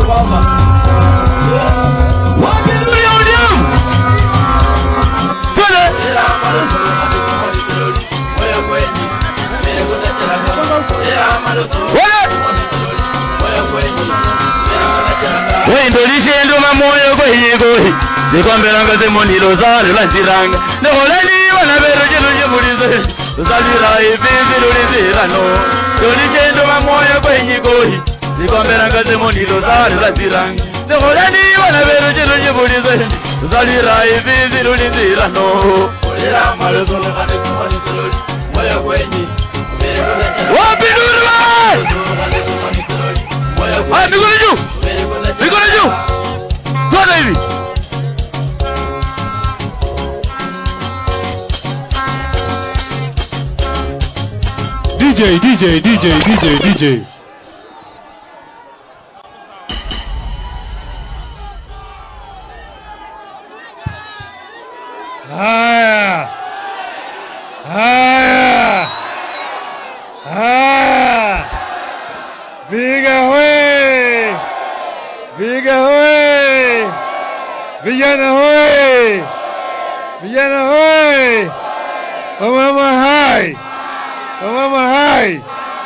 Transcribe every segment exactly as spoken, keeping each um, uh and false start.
Wey ndolishe ndo mamoyo kwa higo Nikombera ngaze monilo zale la ziranga Nkoleni wana bero jino jemulize Zalira ibizi lulize rano Ndolishe ndo mamoyo kwa higo Nikombera ngaze monilo zale la ziranga Nkoleni wana bero jino jemulize Zalira ibizi lulize rano Olera malozo nakane kumani tuloli Moya kwenye Wapi nurwa Ah, mikono juu! Mikono juu! Twende hivi! D J, D J, D J, D J, D J. Haya! Haya! Haya! Viga hoye! Viga hoye! Vijana hoye! Vijana hoye! Wamama hai! Wamama hai!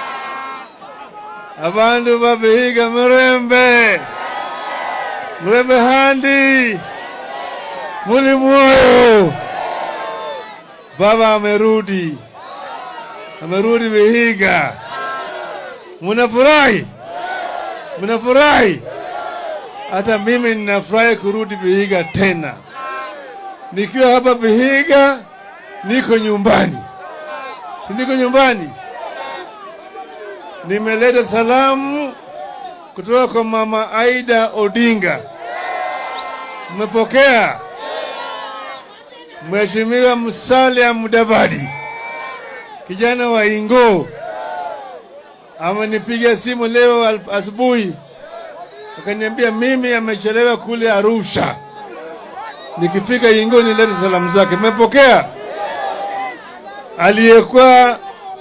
Abandu babihiga mrembe! Mrembe handi! Muli moyo! Baba amerudi! Amerudi Vihiga! Munafurahi? Munafurahi? Hata mimi ninafurahi kurudi Vihiga tena. Nikiwa hapa Vihiga, niko nyumbani. Niko nyumbani. Nimeleta salamu kutoka kwa Mama Raila Odinga. Mmepokea? Mheshimiwa Musalia Mudavadi, kijana wa Ingo, amenipigia simu leo asubuhi akaniambia mimi amechelewa kule Arusha, nikifika Ingo nilete salamu zake. Mmepokea? Aliyekuwa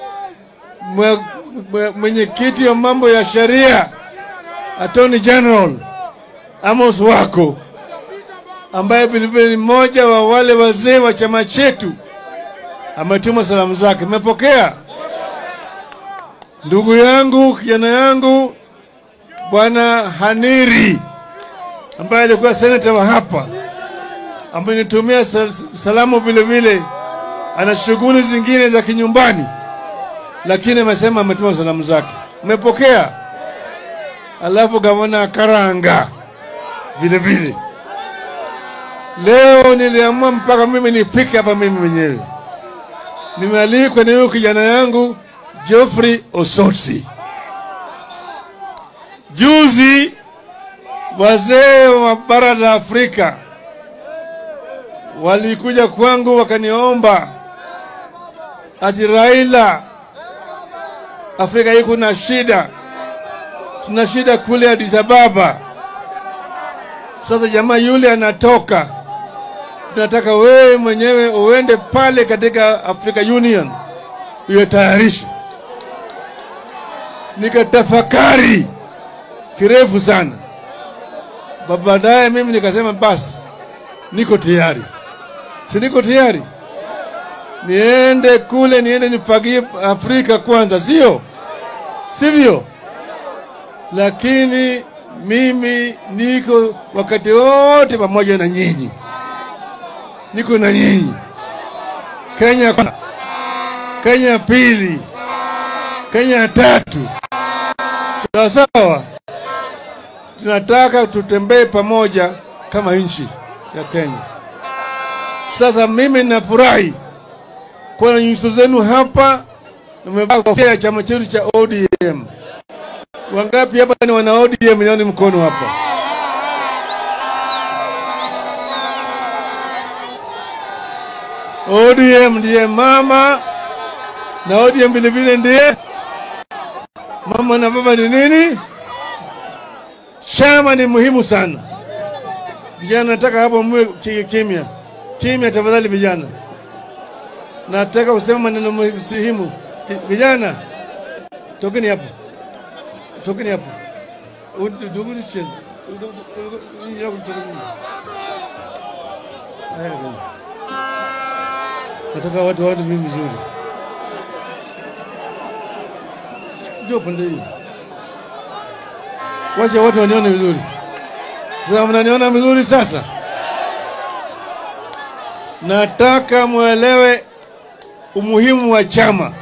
mwenyekiti wa mambo ya sheria Attorney General Amos Wako, ambaye vilevile ni mmoja wa wale wazee wa chama chetu, ametuma salamu zake. Mmepokea? Ndugu yangu, kijana yangu Bwana Haniri, ambaye alikuwa senator wa hapa, amenitumia salamu vile vile. Ana shughuli zingine za kinyumbani, lakini amesema ametuma salamu zake. Mmepokea? Alafu Gavana Karanga vile vile. Leo niliamua mpaka mimi nifike hapa mimi mwenyewe. Nimealikwa na kijana yangu Geoffrey Osotsi. Juzi wazee wa bara la Afrika walikuja kwangu wakaniomba ati Raila, Afrika iko na shida. Tuna shida kule Addis Ababa. Sasa jamaa yule anatoka. Tunataka wewe mwenyewe uende pale katika Africa Union uyatayarishe. Nikatafakari kirefu sana. Baadaye mimi nikasema basi niko tayari. Si niko tayari? Niende kule, niende nifagie Afrika kwanza, sio? Sivyo? Lakini mimi niko wakati wote pamoja na nyinyi. Niko na nyinyi. Kenya Kenya pili, Kenya tatu. Sawa sawa. Tunataka tutembee pamoja kama nchi ya Kenya. Sasa mimi ninafurahi kwa nyuso zenu hapa. Nimevaa kofia ya chama chetu cha O D M. Wangapi hapa ni wana O D M? Nione mkono hapa. O D M ndiye mama na O D M vile vile ndiye mama na baba. Ni nini? Chama ni muhimu sana. Vijana nataka hapo mwe kimya. Kimya tafadhali vijana. Nataka kusema maneno muhimu. Vijana, tokeni hapo. Tokeni hapo. Uduguni chini. Nataka watu watu mimi vizuri. Njoo pande hii. Wacha watu wanione vizuri. Sasa mnaniona vizuri sasa? Nataka muelewe umuhimu wa chama.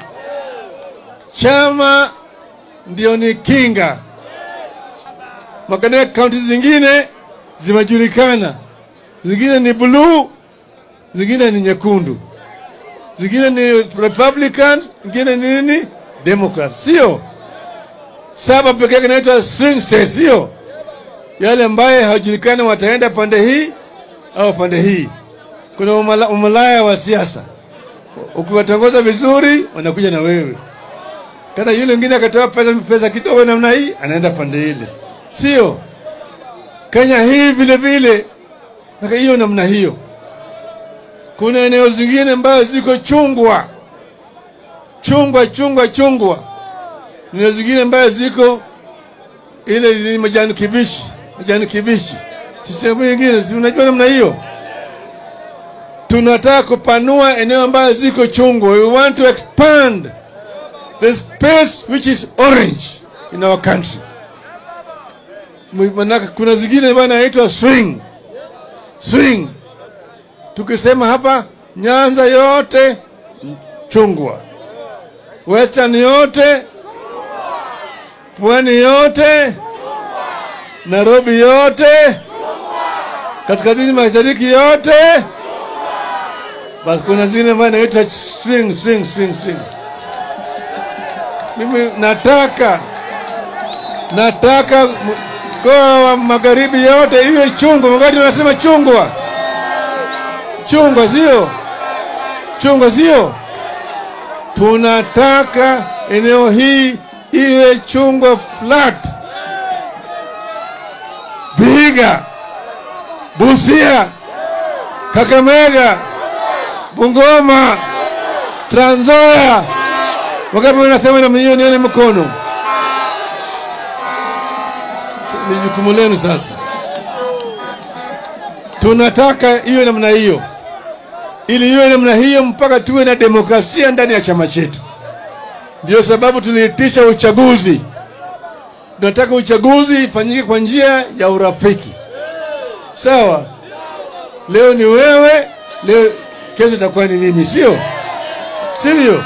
Chama ndio ni kinga. Makana kaunti zingine zimejulikana. Zingine ni blue, zingine ni nyekundu. Zingine ni Republicans, zingine ni nini? Democrats. Sio? Saba pekee yake inaitwa swing state, sio? Yale ambaye hawajulikani wataenda pande hii au pande hii. Kuna umala, umalaya wa siasa. Ukiwatongoza vizuri wanakuja na wewe. Kana yule mwingine akatoa pesa pesa kidogo namna hii anaenda pande ile. Sio? Kenya hii vile vile na hiyo namna hiyo. Kuna eneo zingine ambazo ziko chungwa. Chungwa chungwa chungwa. Eneo zingine ambazo ziko ile ni majani kibichi, majani kibichi. Sisemu nyingine si unajua namna hiyo. Tunataka kupanua eneo ambazo ziko chungwa. We want to expand the space which is orange in our country. Manaka kuna zingine bana inaitwa swing. Swing. Tukisema hapa Nyanza yote chungwa. Western yote Pwani yote Nairobi yote kaskazini mashariki yote. Basi kuna zingine bana inaitwa swing swing swing swing. Mimi nataka nataka kwa magharibi yote iwe chungwa. Wakati tunasema chungwa, chungwa sio? Chungwa sio? Tunataka eneo hii iwe chungwa flat. Vihiga, Busia, Kakamega, Bungoma, Trans Nzoia. Wakati unasema na milioni nione mkono. Ni jukumu lenu sasa. Tunataka iwe namna hiyo. Ili iwe namna hiyo mpaka tuwe na demokrasia ndani ya chama chetu. Ndio sababu tuliitisha uchaguzi. Tunataka uchaguzi ifanyike kwa njia ya urafiki. Sawa? Leo ni wewe, leo kesho itakuwa ni mimi, sio? Sivyo?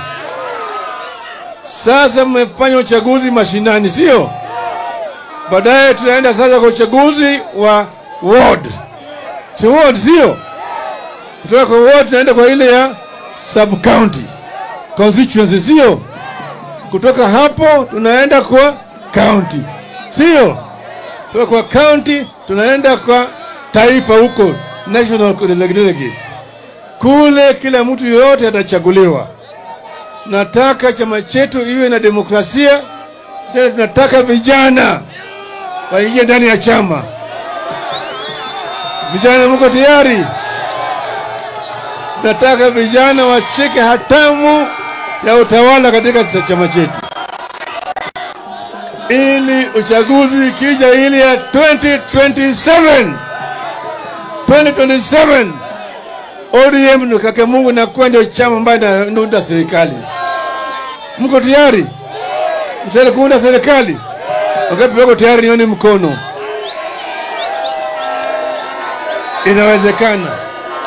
Sasa mmefanya uchaguzi mashinani, sio? Baadaye tunaenda sasa kwa uchaguzi wa ward. Si ward sio? Kutoka kwa ward tunaenda kwa ile ya sub county constituency, sio? Kutoka hapo tunaenda kwa county, sio? Kutoka kwa county tunaenda kwa taifa huko, national delegates. Kule kila mtu yote atachaguliwa. Nataka chama chetu iwe na demokrasia. Tena tunataka vijana waingie ndani ya chama. Vijana mko tayari? Nataka vijana washike hatamu ya utawala katika chama chetu. Ili uchaguzi kija ili ya twenty twenty-seven twenty twenty-seven O D M ndo kaka Mungu na kwa ndio chama ambayo ndio serikali. Mko tayari? Mtaka kuunda serikali? Wakati wako tayari nione mkono. Inawezekana.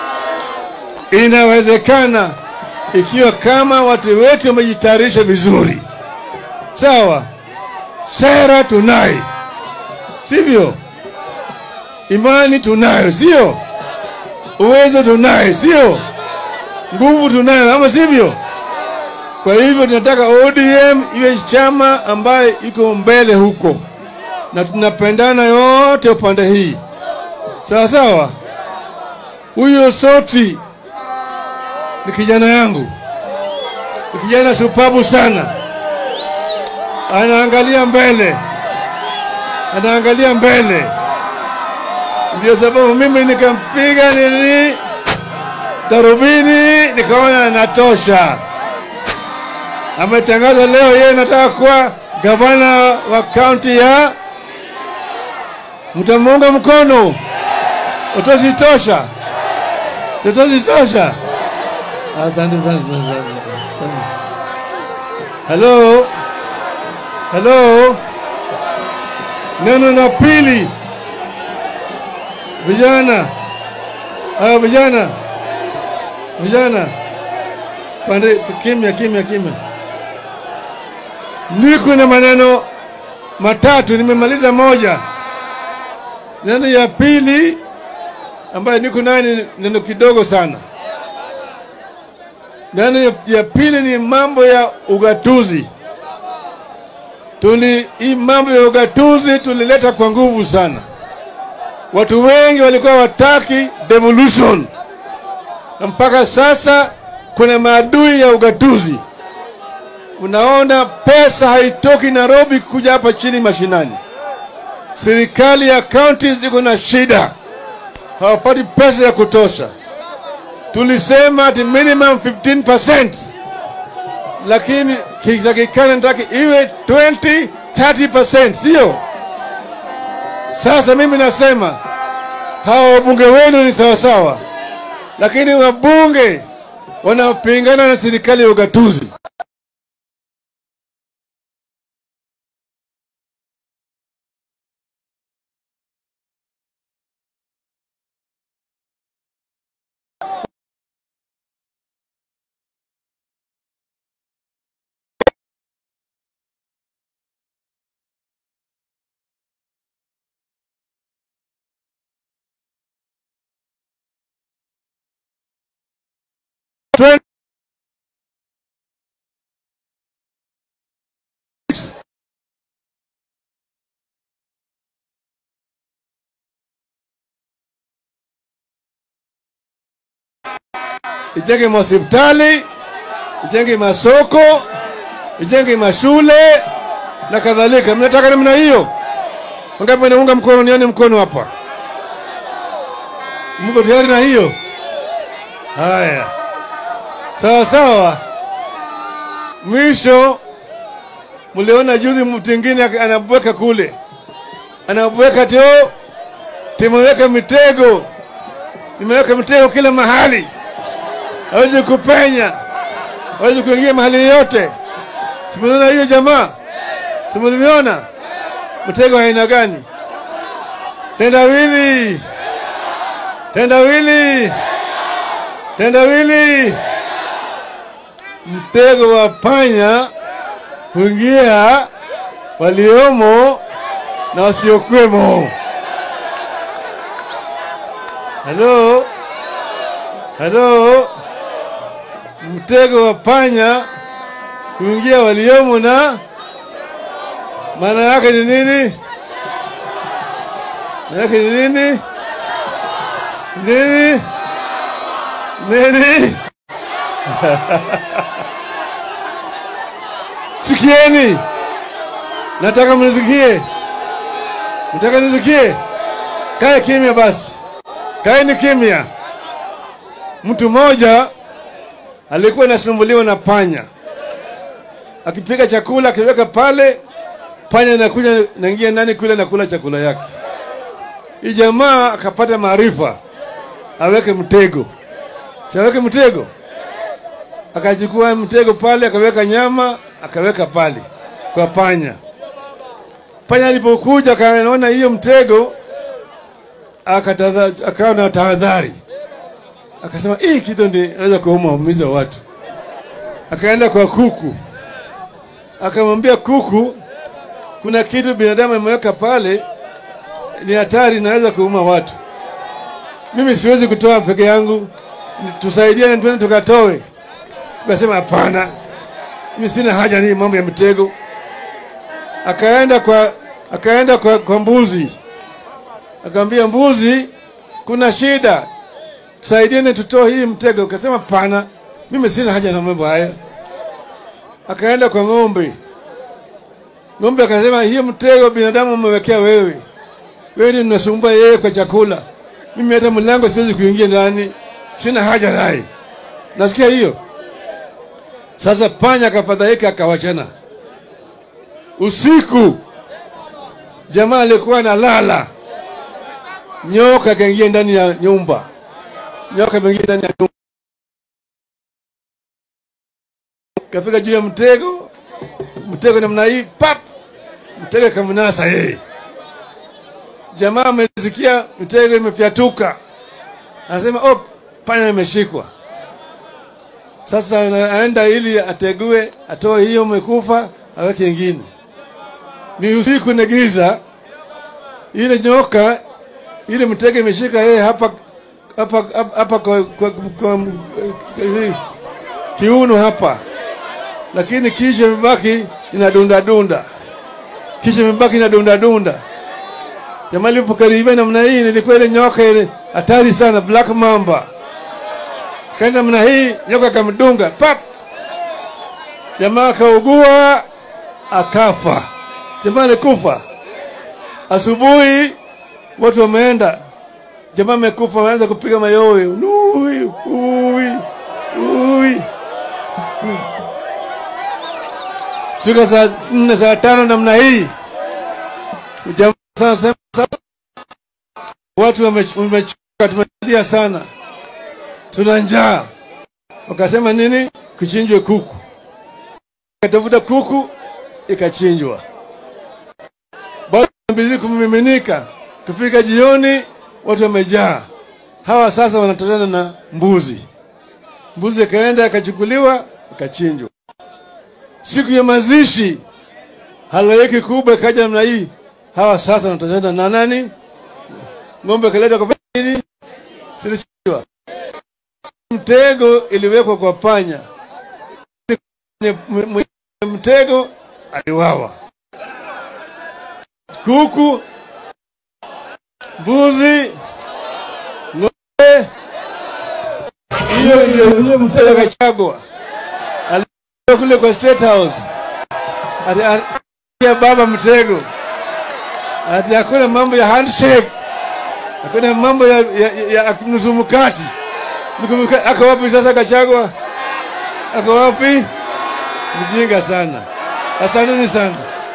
Inawezekana ikiwa kama watu wetu wamejitayarisha vizuri. Sawa? Sera tunayo. Sivyo? Imani tunayo, sio? Uwezo tunayo, sio? Nguvu tunayo, ama sivyo? Kwa hivyo tunataka O D M iwe chama ambaye iko mbele huko. Na tunapendana yote upande hii. Sawa sawa? Huyo Soti ni kijana yangu. Ni kijana supabu sana. Anaangalia mbele. Anaangalia mbele. Ndio sababu mimi nikampiga nini darubini, nikaona anatosha. Ametangaza leo yeye anataka kuwa gavana wa county ya Mtamuunga mkono? Utoshi tosha? Utoshi tosha? Asante sana sana. Hello? Hello? Neno la pili. Vijana. Ah, vijana. Vijana. Pande kimya kimya kimya. Niko na maneno matatu, nimemaliza moja. Neno ya pili ambayo niko nayo neno kidogo sana. Neno ya, ya pili ni mambo ya ugatuzi. Tuli hii mambo ya ugatuzi tulileta kwa nguvu sana. Watu wengi walikuwa wataki devolution. Na mpaka sasa kuna maadui ya ugatuzi. Unaona pesa haitoki Nairobi kuja hapa chini mashinani. Serikali ya counties ziko na shida. Hawapati pesa ya kutosha. Tulisema ati minimum fifteen percent. Lakini kizakikana nataka iwe twenty thirty percent, sio? Sasa mimi nasema hawa wabunge wenu ni sawa sawa. Lakini wabunge wanapingana na serikali ya ugatuzi. Ijenge hospitali, ijenge masoko, ijenge mashule na kadhalika. Mnataka namna hiyo? Wangapi wanaunga mkono? Nione mkono hapa. Mko tayari na hiyo? Haya. Sawa sawa. Mwisho mliona juzi mtu mwingine anabweka kule. Anabweka tio, timeweka mitego. Nimeweka mitego kila mahali. Hawezi kupenya. Hawezi kuingia mahali yote. Simuona hiyo jamaa? Simuliona? Mtego aina gani? Tendawili. Tendawili. Tendawili. Mtego wa panya huingia waliomo na wasiokuwemo. Hello? Hello? Mtego wa panya kuingia waliomo na maana yake ni nini? Maana yake ni nini? Nini? Nini? Sikieni. Nataka mnisikie. Nataka nisikie. Kae kimya basi. Kae ni kimya. Mtu mmoja alikuwa anasumbuliwa na panya. Akipika chakula akiweka pale, panya inakuja naingia ndani kule na kula chakula yake. Hii jamaa akapata maarifa aweke mtego. Si aweke mtego. Akachukua mtego pale akaweka nyama, akaweka pale kwa panya. Panya alipokuja akaona hiyo mtego, akatadha akawa na tahadhari. Akasema hii kitu ndio inaweza kuumiza watu. Akaenda kwa kuku. Akamwambia kuku, kuna kitu binadamu ameweka pale ni hatari, inaweza kuuma watu. Mimi siwezi kutoa peke yangu, tusaidiane twende tukatoe. Akasema hapana. Mimi sina haja ni mambo ya mtego. Akaenda kwa akaenda kwa, kwa mbuzi. Akamwambia mbuzi, kuna shida. Tusaidiane tutoe hii mtego. Akasema pana, mimi sina haja na mambo haya. Akaenda kwa ng'ombe. Ng'ombe akasema hiyo mtego binadamu umewekea wewe. Wewe ndio unasumbua yeye kwa chakula. Mimi hata mlango siwezi kuingia ndani. Sina haja naye. Nasikia hiyo? Sasa panya akafadhaika akawachana. Usiku jamaa alikuwa analala. nyoka kaingia ndani ya nyumba. Nyoka kaingia ndani ya nyumba. Kafika juu ya mtego. Mtego namna hii, pap. Mtego kamnasa yeye. Jamaa amesikia mtego imefyatuka. Anasema, "Oh, panya imeshikwa." Sasa anaenda ili ategue, atoe hiyo umekufa, aweke nyingine. Ni usiku na giza. Ile nyoka ile mtego imeshika yeye hapa hapa hapa kwa, kwa, kwa kiuno hapa. Lakini kisha imebaki inadunda dunda. Kisha imebaki inadunda dunda. Jamaa alipokaribia namna hii nilikuwa ile nyoka ile hatari sana, black mamba. Kaenda namna hii nyoka kamdunga, pap. Jamaa kaugua akafa. Jamaa alikufa. Asubuhi watu wameenda. Jamaa amekufa, waanza kupiga mayowe. Ui, ui, ui. Fika saa nne saa tano namna hii. Jamaa sasa watu wamechoka, tumelia sana. Tuna njaa. Wakasema nini? Kuchinjwe kuku. Katafuta kuku ikachinjwa. Baada mbizi kumiminika, kufika jioni watu wamejaa. Hawa sasa wanatokana na mbuzi. Mbuzi kaenda akachukuliwa akachinjwa. Siku ya mazishi halaiki kubwa kaja namna hii. Hawa sasa wanatokana na nani? Ng'ombe kaleta kwa nini? Silichinjwa. Mtego iliwekwa kwa panya. Mtego aliwawa. Kuku, mbuzi, ng'ombe. Hiyo ndio mtego Gachagua. Alikuwa kule kwa State House. Ati baba mtego. Ati hakuna mambo ya handshake. Hakuna mambo ya ya, ya, ya nusu mkati. Ako wapi sasa Gachagua? Ako wapi? Mjinga sana. Asanteni sana.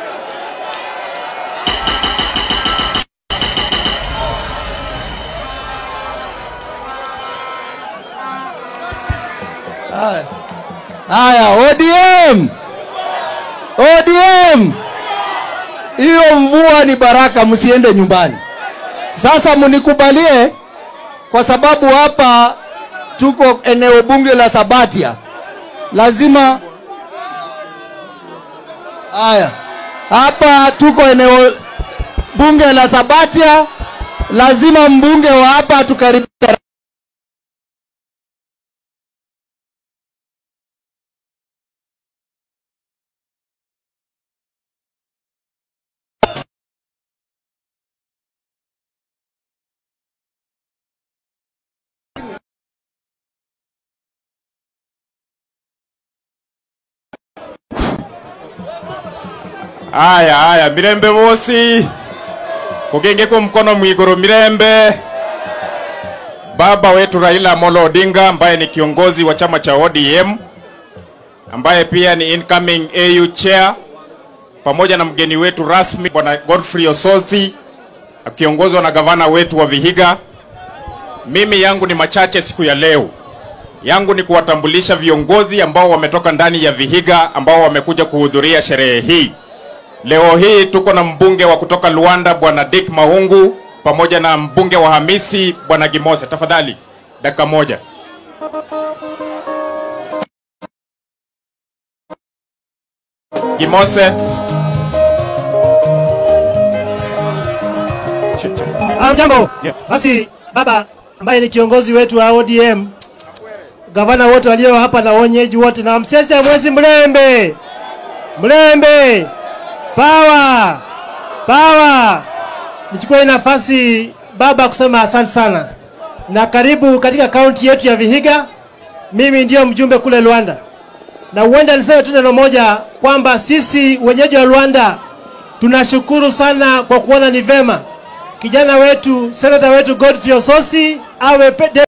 Haya. Haya, O D M. O D M. Hiyo mvua ni baraka, msiende nyumbani. Sasa mnikubalie kwa sababu hapa tuko eneo bunge la Sabatia. Lazima haya. Hapa tuko eneo bunge la Sabatia. Lazima mbunge wa hapa tukaribia. Aya aya mirembe bosi kugenge kwa mkono mwigoro mirembe. Baba wetu Raila Odinga ambaye ni kiongozi wa chama cha O D M, ambaye pia ni incoming A U chair, pamoja na mgeni wetu rasmi bwana Godfrey Ososi akiongozwa na gavana wetu wa Vihiga. Mimi yangu ni machache siku ya leo. Yangu ni kuwatambulisha viongozi ambao wametoka ndani ya Vihiga ambao wamekuja kuhudhuria sherehe hii. Leo hii tuko na mbunge wa kutoka Luanda bwana Dick Mahungu pamoja na mbunge wa Hamisi bwana Gimose. Tafadhali dakika moja. Gimose. Jambo. Basi baba ambaye ni kiongozi wetu wa O D M, gavana wote walio hapa na wenyeji wote, na msese mwezi mlembe. Mlembe. Power! Power! Nichukue nafasi baba kusema asante sana. Na karibu katika kaunti yetu ya Vihiga. Mimi ndio mjumbe kule Luanda. Na uenda niseme tu neno moja kwamba sisi wenyeji wa Luanda tunashukuru sana kwa kuona ni vema kijana wetu, senata wetu Godfrey Ososi awe